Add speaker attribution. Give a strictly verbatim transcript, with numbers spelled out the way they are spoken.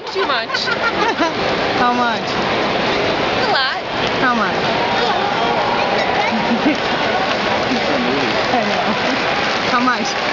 Speaker 1: Too much.
Speaker 2: How much?
Speaker 1: A lot.
Speaker 2: How much? I know. How much?